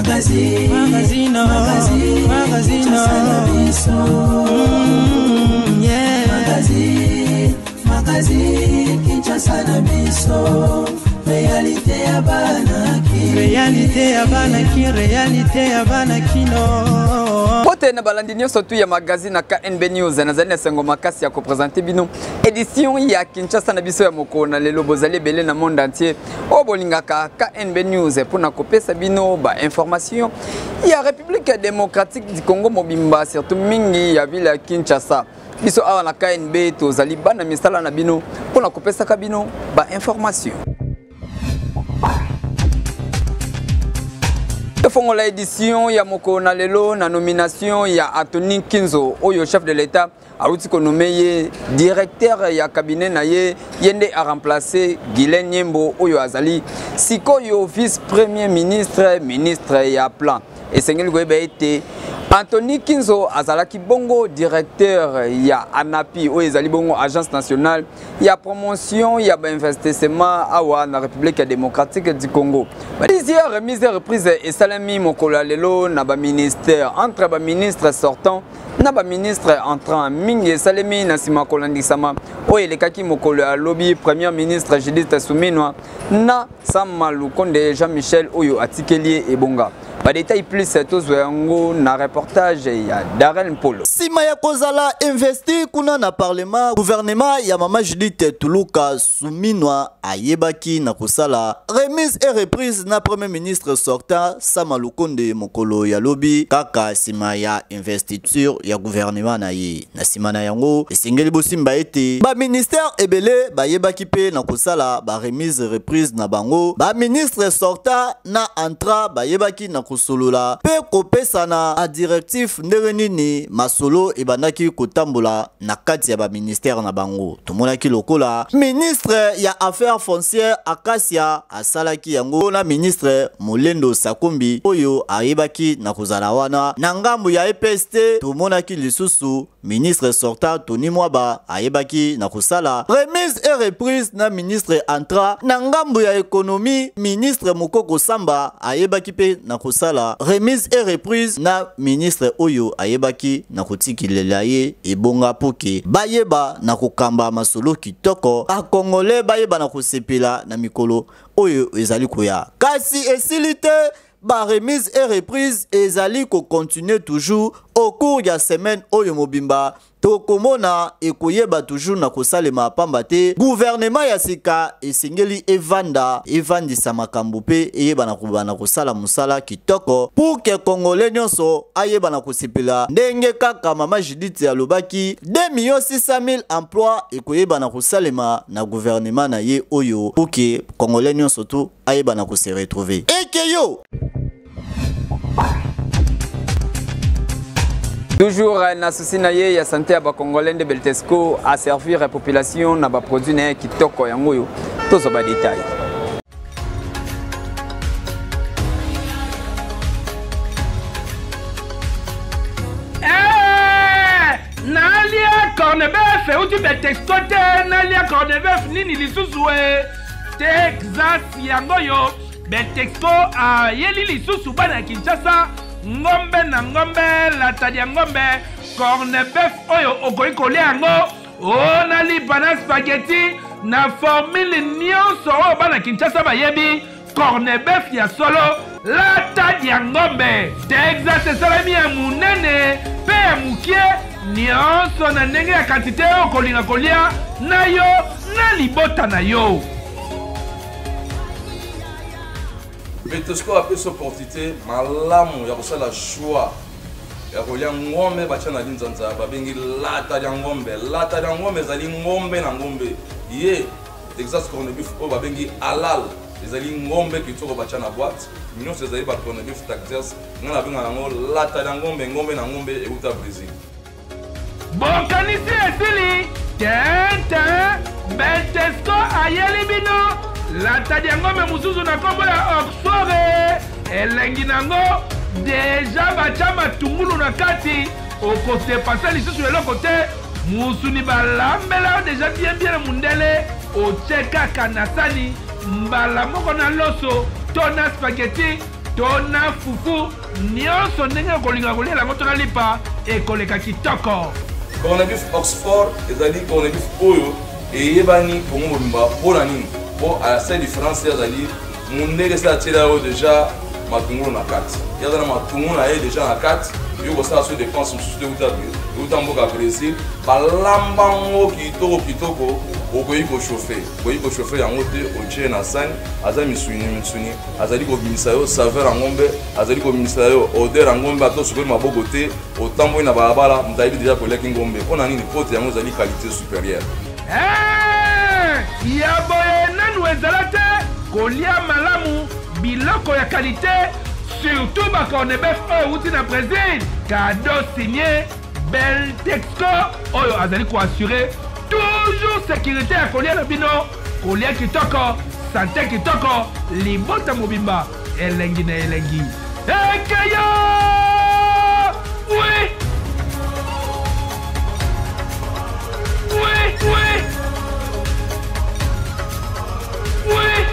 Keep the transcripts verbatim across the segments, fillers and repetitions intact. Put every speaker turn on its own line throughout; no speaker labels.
magazine, magazine, magazine, magazine, mm, yeah. Magazine, magazine, Kinshasa na biso. Réalité ya banaki, réalité ya banaki, réalité ya banakino.
Pote na balandinyo sotu ya magazine na K N B News na zali na sengo makasi ya ko présenter bino édition ya Kinshasa na biso ya moko na lelo bozali belé na monde entier. O bolingaka K N B News pour na kopesa bino ba information ya République démocratique du Congo mobimba surtout mingi ya ville ya Kinshasa. Biso awa na K N B tozali bana misala na bino pour na kopesa ka bino ba information. Fongo la édition ya moko na lelo na nomination ya Anthony Kinzo oyo chef de l'État a outi ko nommé directeur ya cabinet na ye yende a remplacer Guilain Nyembo oyo azali sikoyo vice premier ministre ministre ya plan et sengeli go ete Anthony Kinzo azalaki bongo directeur ya ANAPI oyo ezali bongo agence nationale ya promotion ya ba investissement awa na République démocratique du Congo. Plusieurs remises et reprises et salami mokolo lelo na ba ministère entre ba ministre sortant na ba ministre entrant mingi salami na sima kolandisama oyo elekaki mokolo ya lobby premier ministre Judith Suminwa na Sama Lukonde Jean-Michel oyo atikeli ebonga. Ba détail plus tozoyango na reportage ya Darren Polo.
Sima ya kozala investi kuna na parlement gouvernement ya mama Judith Tuluka Suminwa ayebaki na kusala remise et reprise na premier ministre sortant Sama Lukonde mokolo ya lobby kaka sima ya investiture ya gouvernement na ye na sima na yango esengeli bosimba ete ba ministère ebele bayebaki pe na kusala ba remise reprise na bango ba ministre sortant na entra bayebaki na kusolola pe kopesana a directif ndenge nini masolo ebandaki kotambola na kati ya ba ministère na bango tomonaki lokola ministre ya affaires foncières Akasia asalaki yango na ministre Molendo Sakombi oyo ayebaki na kozala wana na ngambu ya E P S T tomonaki lisusu ministre sortant Tony Mwaba ayebaki na kusala remise et reprise na ministre entra na ngambu ya économie ministre Mukoko Samba ayebaki pe na kusala remise et reprise na ministre oyo ayebaki na kotikilela ye ebonga poke bayeba na kokamba masolo kitoko a Congolais bayeba na kosepela na mikolo oyo ezali koya kasi esilite ba remise et reprise ezali ko continuer toujours au cours ya semaine oyo mobimba tokomona ekoyeba toujours na kosalema pamba te gouvernement ya sika esengeli evanda evandisa makambo pe eyeba na kubana kosala musala kitoko pour que congolais nyonso ayeba na kosepela ndenge kaka mama Judith alobaki deux millions six cent mille emplois ekoyeba na kosalema na gouvernement na ye oyo pour que congolais nyonso to ayeba na kose retrouver ekeyo.
Toujours na souci na ye ya santé ya ba Congolais de Beltesco à servir la population na ba produit na kitoko yango yo tozo ba détail.
Eh nalia cornebef uti Beltesco te nalia cornebef nini lisusu e Texas yango yo Beltesco a yeli lisusu bana Kinshasa ngombe na ngombe lata ya ngombe cornebef oyo okoki kolia yango ona lipa na spaghetti na formule nyonso oyo bana Kinshasa bayebi cornebef ya solo lata ya ngombe Texas esalami ya munene pe ya mukie nyonso na ndenge ya kantite oyo kolinga kolia na yo na libota na yo.
Beltesco a fait son opportunité, malamu, il y a aussi la choix. Il y a aussi ngombe bacha na linzanza, babengi lata ya ngombe, lata ya ngombe zali ngombe na ngombe. Ye, Texas corned-beef o babengi halal, zali ngombe kitoko bacha na boîte. Mino zali ba corned-beef Texas, ngana benga ngo lata ya ngombe, ngombe na ngombe e uta Brazil.
Bon kanisi esili, tenta Beltesco ayeli bino. Lata ya ngombe mususu na kombo ya Oxford elengi nango deja bacha matungulu na kati okote pasa lisusu eloko te musuni balambela deja bien bien mundele ocheka kanasani mbala moko na loso tona spaghetti tona fufu nyonso ndenge kolinga kolia yango tona lipa ekoleka kitoko.
Coronavirus Oxford ezali coronavirus oyo eyebani kongo mobimba mpona nini po à la seule différence ezali mundele sa tela oyo déjà matungulu na kati yaza na matungulu na ye déjà na kati yo kosala so dépense mosusu te euta mboka Brésil balamba ngo kitoko kitoko okoyi kochauffe okoyi kochauffe yango te otie na sani aza misuni misuni azali kobimisa yo saveur ya ngombe azali kobimisa yo odeur ya ngombe ata osukoli maboko te otamboli na balabala moto ayebi deja koleki ngombe mpona nini pote yango ezali qualité supérieure.
Ya boye nanu ezala te kolia malamu biloko ya qualité surtout bacornebef oyo outi na Brésil cadeau signé Beltexco oyo azali koassure toujours sécurité ya kolia na bino kolia kitoko santé kitoko libota mobimba elengi na elengi ekeyo oui oui oui oui.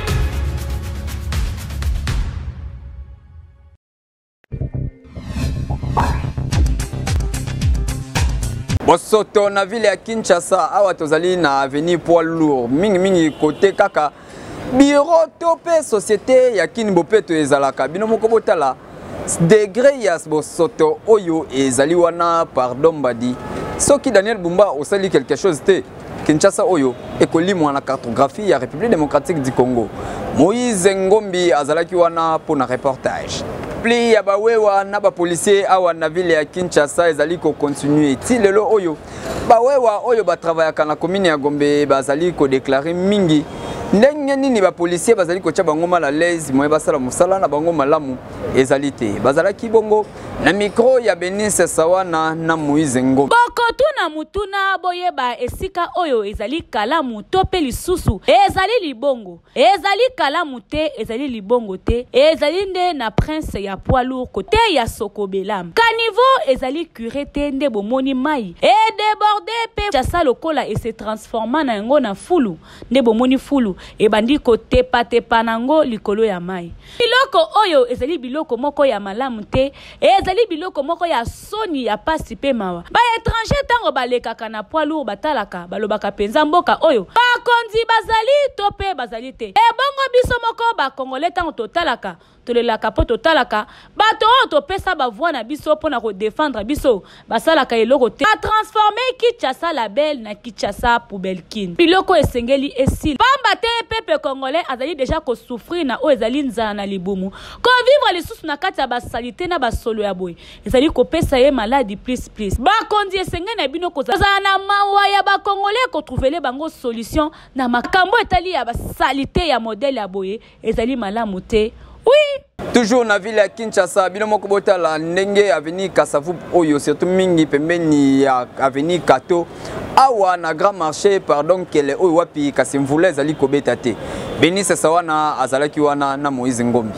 Bosoto na ville ya Kinshasa awa tozali na avenue poids lourd mingi mingi côté kaka bureau topé société ya Kinbopeto ezalaka bino moko botala degré ya bosoto oyo ezali wana pardon badi soki Daniel Bumba osali quelque chose te Kinshasa oyo ekolimwa na cartographie ya République démocratique du Congo. Moïse Ngombi azalaki wana pour na reportage. Pli ya bawewa na ba policier awa na ville ya Kinshasa ezali ko continuer ti lelo oyo bawewa oyo ba travaillaka na commune ya Gombe bazali ko déclarer mingi ndenge nini ba policier bazali ko tia bango mal à l'aise moye basala musala na bango malamu ezali te bazalaki bongo na micro ya Benice Sawana na Moïse Ngombi.
Bokotu na mutuna boyeba esika oyo ezali kalamu tope lisusu ezali libongo ezali kalamu te ezali libongo te ezali nde na prince ya poids lourd côté ya Sokobelam caniveau ezali curé te nde bomoni mai e débordé pe chasa lokola et se transforma na ngo na fulu nde bomoni fulu e bandi côté pate panango likolo ya mai biloko oyo ezali biloko moko ya malamu te ezali biloko moko ya soni ya pasi pe mawa ba étranger tango balekaka na poids lourd batalaka balobaka penza mboka oyo bakonzi bazali to pe bazali te e bongo biso moko ba congolais tango totalaka tolelaka po totalaka bato oyo topesa bavoi na biso mpona kodefendre biso basalaka eloko te batransforme Kinshasa label na Kinshasa poubelkin biloko esengeli esili pamba te pepe congolais azali deja kosouffrir na oyo ezali nzala na libumu kovivre lisusu na kati ya basalite na basolo ya boye ezali kopesa ye maladi plus plus bakonzi esengeli na bino kozala na mawa ya bakongolais kotrouvele bango solution na makambo etali ya basalite ya modele ya boye ezali malamu te. Oui.
Toujours na ville ya Kinshasa bino moko botala ndenge avenue Kasavu oyo surtout mingi pembeni ya avenue Kato awa na grand marché pardon kele oyo wapi kasimvula ezali kobeta te Benice Sawana azalaki wana na Moïse Ngombi.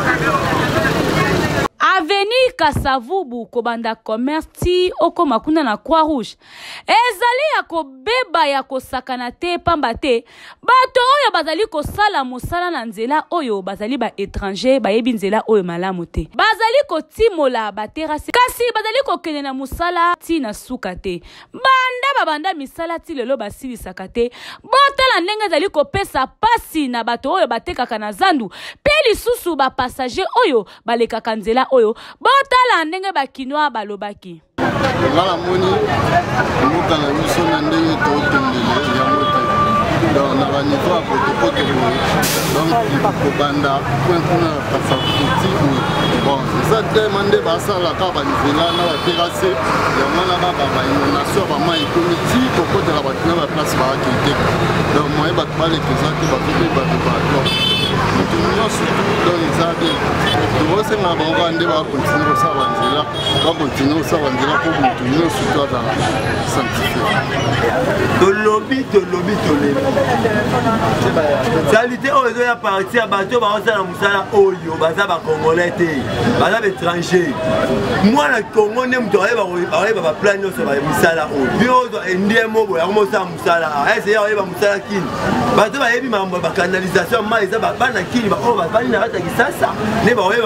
Avenue Kasavubu kobanda commerce ti oko makuna na Croix Rouge ezali ya kobeba ya kosakana te pamba te bato oyo bazali kosala mosala na nzela oyo bazali ba étranger bayebi nzela oyo malamu te bazali kotimola baterasi kasi bazali kokende na mosala ti na suka te banda babanda misala ti lelo basilisaka te botala ndenge ezali kopesa pasi na bato oyo batekaka na zandu pe lisusu ba passager oyo balekaka nzela oyo botala ndenge bakinoa balobaki
ngala moni muka na biso na ndenge totondele ya moto donc na ba niveau ya potopoto donc kobanda point kuna pasa kuti bon ça tellement nde basala ka ba nzela na ba terrasse ya ngala ba ba inondation ba mai komiti kokotela ba na ba place ba akite donc moi ba parler que ça que ba tout ba ba nous surtout dans les années nous c'est ma banque on va continuer ça vanzela va continuer ça vanzela pour continuer surtout dans sanctifier de lobby de lobby de lobby qualité on doit partir à bateau ba on ça na musala oyo baza ba congolais te baza étranger moi na Congo ne mtoye ba ba ba plan yo ça ba musala oyo bio ndie mobo ya mo ça musala ese ya ba musala kini bato ba yebi mambo ba canalisation ma eza ba bana kini ba o ba bana hata kisasa ne ba weba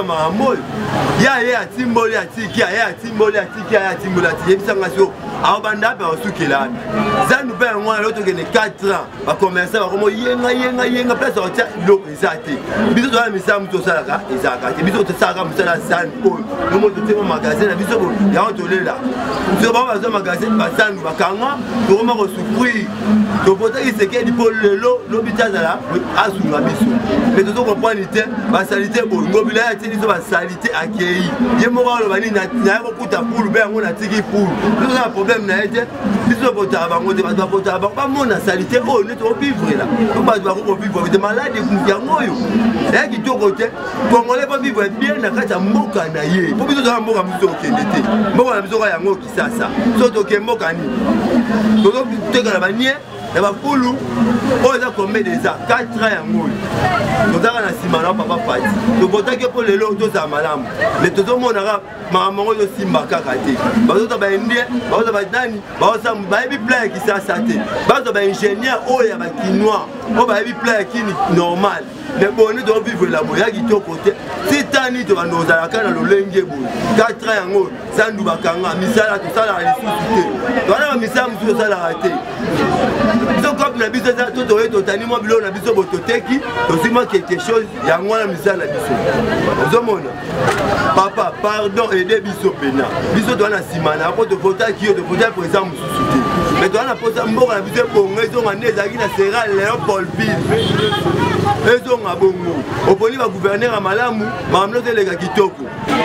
marambo ya ye atimboli atiki ya ye atimboli atiki ya atimboli atiki yebisanga so abanda ba osukela zandu pe ngwa lo tokene quatre ans ba commerçant ba komo yenga yenga yenga place o tia lo ezate biso to amisa muto salaka ezaka biso to saka musala san po no mo to tema magasin na biso ya on lela so ba ba zo magasin ba zandu ba kanga to ma ko souffrir to pota ki seke di po lelo lo bitazala asunga biso mais to comprendre te ba salité bo ngobila ya tini so ba salité akei ye mo ba lo bani na na ko kuta pulu be ngona tiki pulu nous a problème na été biso bota ba ngote ba bota ba ba mona salité o ne to vivre là to ba ba ko vivre de malade ku ya ngoyo ya ki to côté congolais ba vivre bien na kata mboka na ye po biso to mboka biso kendete mboka na biso ya ngo kisasa so to ke mboka ni to to te ba nie na ba pulu o za combien des ans quatre ans ya ngoyo to za na simana papa pati to bota ke po lelo to za malamu mais to to mona ga mama ngo yo simba kaka te ba to ba indie ba to ba nani ba to ba bi plan ki sa sa te ba to ba ingénieur o ya ba kinois o ba bi plan ki ni normal mais bon nous devons vivre la moya qui to côté c'est tani to ba noza la kana lo lenge bo quatre ans ngo sandu ba kanga misala to sala ali suite to na misala muso sala raté donc comme na biso za to to to tani mo bilo na biso bototeki to sima quelque chose ya ngwana misala biso ozomona papa pardon aider biso pena biso to na simana ko to vota ki to vota pour exemple suite mais to na posa mboka na biso bongo ezo ngane ezaki na Sierra Leopold ezo ngabongo oponi ba gouverneur a malamu mamlo te lega kitoko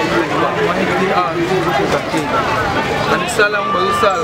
Salam Sala.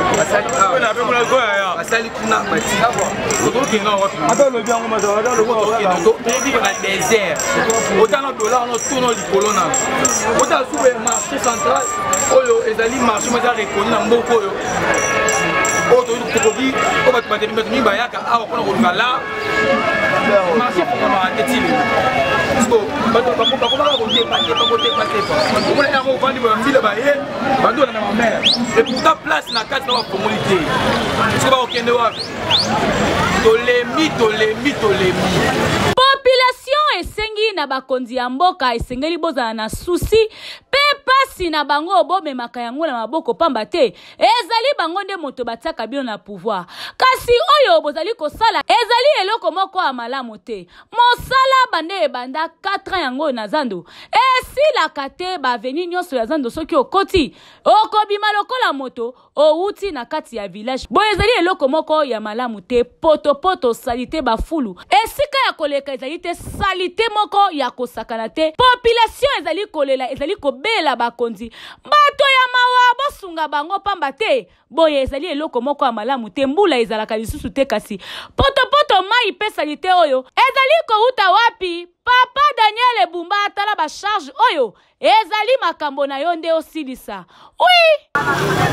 Asali kuna bati. Otoki na wapi? Ata le bien ngoma za ata le otoki na to vivre na désert. Otana dollar no tono likolo na. Ota sube marché central oyo ezali marché ma za reconnu na mboko oyo. Oto tokoki o bat bateli bateli bayaka awa kona ko ngala. Marché pour ma tetili. Sko bato ba ko ba ko te pa te pa ko te pa te pa. Ko na ko vandi ba mbila ba ye. Bando na ma mère. Et pour ta place na carte na communauté. Sko ba okende wa. Tolemi tolemi tolemi.
Population esengi na bakonzi ya mboka esengeli bozana na susi pe pasi na bango bomemaka yango na maboko pamba te ezali bango nde moto batiaka bino na pouvoir kasi oyo bozali kosala ezali eloko moko ya malamu te mosala bande ebanda quatre ans yango na zando esilaka te baveni nyonso ya zando soki okoti okobima lokola moto outi na kati ya village boyo ezali eloko moko ya malamu te potopoto salite bafulu esika ya koleka ezali te salite moko ya kosakana te population ezali kolela ezali kobela bakonzi bato ya mawa bosunga bango pamba te boye ezali eloko moko ya malamu te mbula ezalaka lisusu te kasi potopoto mai pe salite oyo ezali kouta wapi papa Daniel Ebumba atala ba charge oyo ezali makambo na yo nde osilisa oui.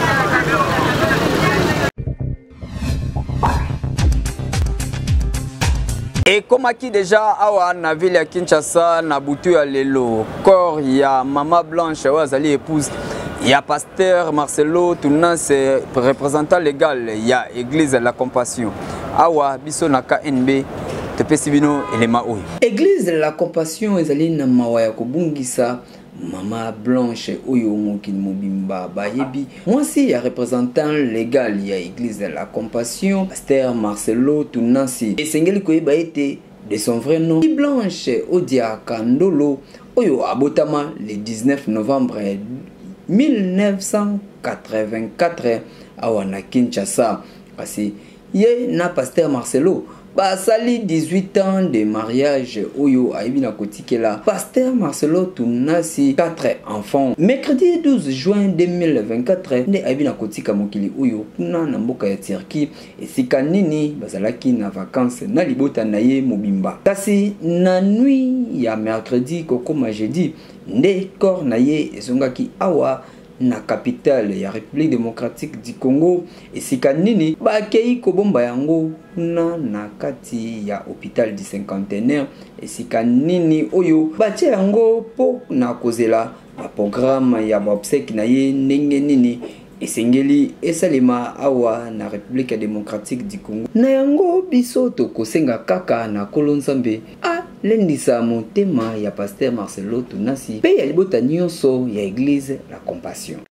Et comme qui déjà awa na ville ya Kinshasa na butu ya lelo corps ya Mama Blanche wazali épouse ya pasteur Marcelo Tunas représentant légal ya église la compassion awa biso na K N B tepesi bino elema oyo
église la compassion ezali na mawa ya kobungisa Mama Blanche oyo mokili mobimba bayebi mwasi ya représentant légal ya église de la compassion pasteur Marcelo Tunasi esengeli koyeba ete de son vrai nom Blanche Odia Kandolo oyo abotama le dix-neuf novembre mille neuf cent quatre-vingt-quatre awa na Kinshasa kasi ye na pasteur Marcelo basali dix-huit ans de mariage oyo aibi na kotikela pasteur Marcelo Tunasi quatre enfants mercredi douze juin deux mille vingt-quatre nde aibi na kotika mokili oyo kuna na mboka ya Turquie esika nini bazalaki na vacances na libota na ye mobimba kasi na nuit ya mercredi kokoma jeudi nde corps na ye ezongaki awa na capitale ya République démocratique du Congo esika nini bakei kobomba yango na na kati ya hôpital du cinquantenaire esika nini oyo batie yango po na kozela ba programme ya obsèque na ye ndenge nini esengeli esalema awa na République démocratique du Congo na yango biso to kosenga kaka na kolonzambe a lendisa motema ya pasteur Marcelo Tunasi pe ya libota nyonso ya église La Compassion.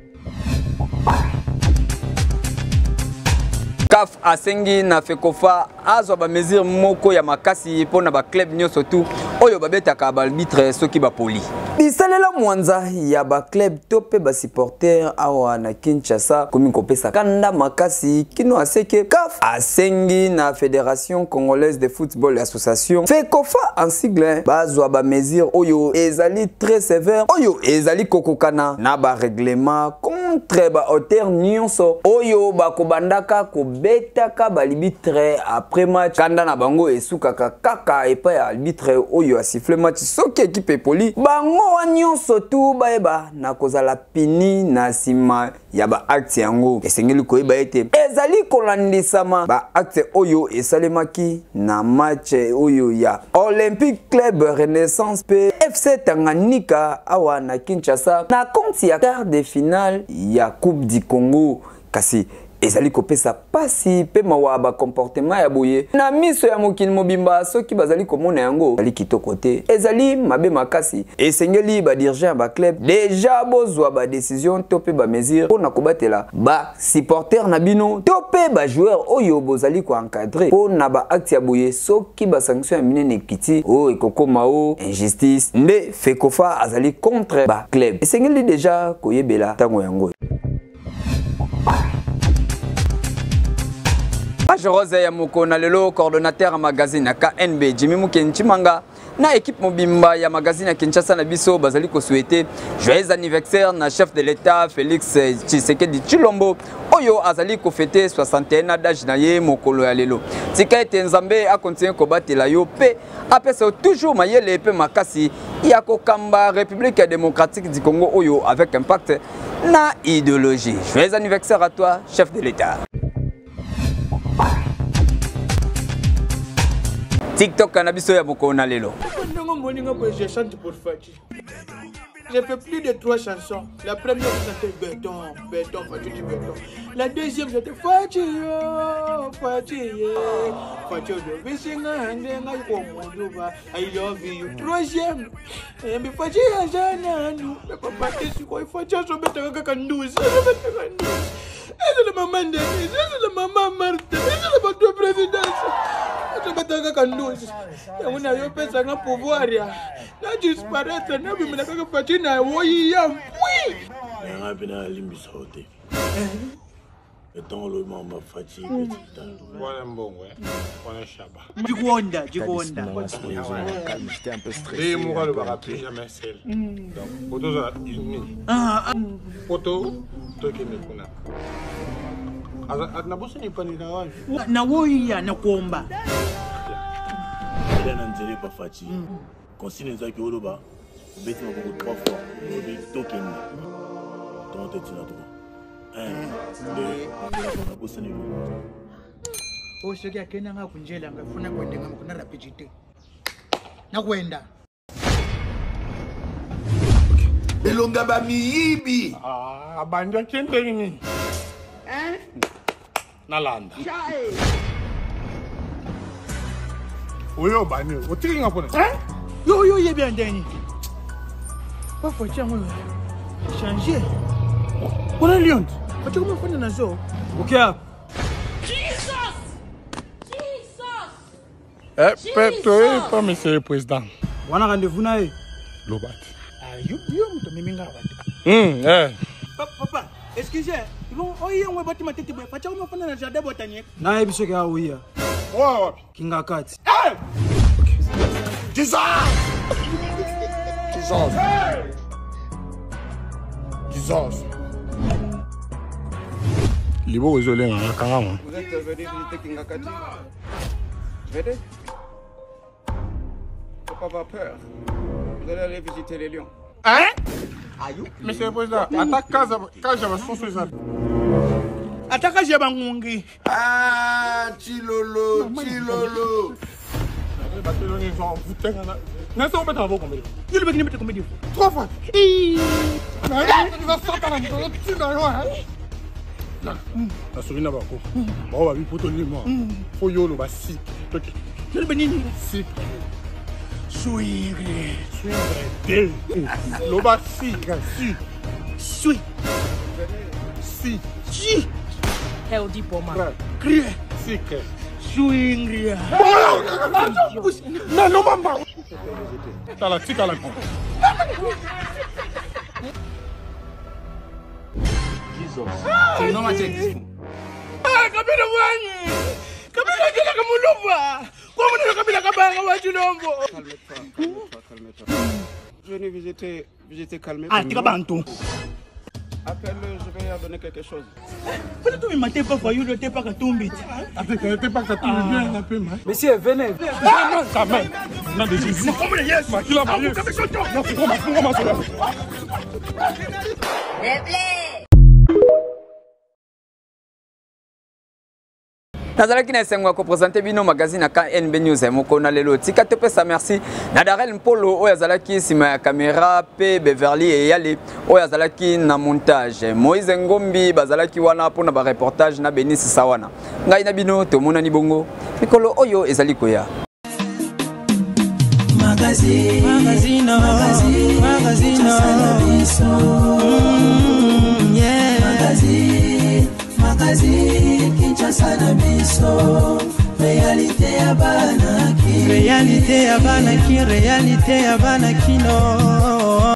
C A F asengi na FECOFA azwa ba mesure moko ya makasi pona ba club nyonso tu oyo babetaka ba arbitre soki ba poli. Bisalela mwanza ya ba club tope ba supporter awa na Kinshasa komi kopesa kanda makasi kino aseke C A F asengi na Fédération Congolaise de Football Association FECOFA en sigle bazwa ba mesure oyo ezali très sévère oyo ezali kokokana na ba règlement contre ba auteur nyonso oyo bakobandaka ko betaka balibitre après match kanda na bango esukaka kaka epa ya arbitre oyo a siffle match soki équipe poli bango nyonso tu baeba na kozala pini na sima ya ba acte yango esengeli koyeba ete ezali kolandisama ba acte oyo esalemaki na match oyo ya Olympique Club Renaissance P F C Tanganyika awa na Kinshasa na compte ya quart de finale ya Coupe du Congo kasi ezali kopesa pasi pe mawa ba comportement ya boye na miso ya mokili mobimba soki bazali komona yango ali kitoko te ezali mabe makasi esengeli ba dirigeant ba club déjà bozwa ba décision topé ba mesure pona kobatela ba supporter na bino topé ba joueur oyo bozali ko encadrer pona ba acte ya boye soki ba sanction ya minene kiti o ekokoma o injustice nde FECOFA azali contre ba club esengeli déjà koyebela tango yango. Rose ya mokona lelo coordonnateur ya magazine K N B Jimmy Mukenchimanga na équipe mobimba ya magazine ya Kinshasa na biso bazali ko souhaiter joyeux anniversaire na chef de l'état Félix Tshisekedi Tshilombo oyo azali ko fêter soixante et un ans d'âge na ye mokolo ya lelo tika ete nzambe a continuer ko batela yo pe apesa toujours mayele pe makasi ya ko kamba République démocratique du Congo oyo avec impact na idéologie. Joyeux anniversaire à toi chef de l'état. TikTok cannabis ya mokona lelo.
J'ai fait plus de trois chansons. La première c'était béton, béton, fatigué, béton. La deuxième c'était fatigué, fatigué, fatigué. I love you. Troisième, et me fatigué, j'en nous. Le papa t'es quoi? Il faut que je mette un candouze. C'est la maman Denise, c'est la maman Marthe, c'est la maman présidence. Je vais te candouze. On a eu pesa na pouvoir ya. Na disparaître na bimela ka fatina woyi ya oui.
Na bina limbisa hote. Le temps le maman fatigue. Voilà bon ouais. Voilà chaba.
Jigonda, jigonda.
J'étais un peu stressé. Et moi le rappeler jamais celle. Donc photo ça une. Ah photo toi qui me connais. Na bosse ni pani na wapi?
Na woyi ya na kuomba.
Il a n'enteré pas fatigue. Consigne ça qui au bas. Bête m'a beaucoup trois fois. Il est token. Ton tête là droit. Un, deux, na bosse ni.
Oh shoga kena ngakunjela ngafuna kwenda ngamukuna rapidite. Nakwenda.
Elonga ba miyibi.
Ah, banja kente nini?
Eh? Nalanda.
Oyo bani, otiki ngapona. Eh? Yo yo ye bien deni. Pas faut chango. Changer. On a lion. Faut que me fone na zo. OK.
Jesus! Jesus!
Eh, pepto pas monsieur le président.
Wana rendez-vous nae.
Lobat. Ah, yo yo mto mimi ngaba.
Hum, eh.
Papa, excusez. Bon, oye on va battre ma tête. Faut que me fone na jardin botanique.
Nae bisheke ya uya.
Wow.
Kinga kati.
Hey!
Jesus! Jesus! Jesus!
Libo ozole nga kanga mo.
Vous êtes venu visiter Kingakati? Venez. Faut pas avoir peur. Vous allez aller visiter les lions.
Hein? Monsieur le Président, attaque casa casa va sous ça. Attaque j'ai bangungi.
Ah, Chilolo, Chilolo.
N'est-ce pas on va combien? Il veut mettre combien? Trois fois. Tu vas sortir la gueule, tu vas voir. La souris n'a pas quoi. Bon, on va lui pour ton lit, moi. Faut y aller, bah si. Tu veux venir? Si.
Swingre. Swingre. Loba sika. Si.
Sui.
Si.
Si.
Elle dit pour moi.
Crie. Sika.
Swingria.
Non, non, maman. T'as la tika la con.
C'est non, ma chérie.
Ah, kabila wanyi. Kabila kila kamuluva. Kwa mwana kabila kabanga wa chilombo.
Calme-toi, calme-toi. Je vais visiter, visiter calme.
Ah, tika bantu.
Appelle-le, je vais lui donner quelque chose.
Pourquoi tu m'as pas failli le thé pas katumbi?
T'es pas katumbi bien un peu, man.
Monsieur, venez.
Non, non, quand même. Non, de Jésus. Non, comment les yes, man. Tu l'as marié. Non, c'est comment, c'est comment, c'est comment.
nazalaki na esengo ya kopresente bino magazine aka N B News moko na lelo tika topesa merci na Darel Mpolo oyo azalaki nsima ya kamera pe Beverly eyale oyo azalaki na montage Moïse Ngombi bazalaki wana mpona bareportage na Benis Sawana ngai na bino tomonani bongo mikolo oyo ezali koya
Magazine, magazine, magazine, magazine, yeah. Magazine, magazine, Kinshasa na biso. Réalité ya banaki, réalité ya banaki, réalité ya banaki no.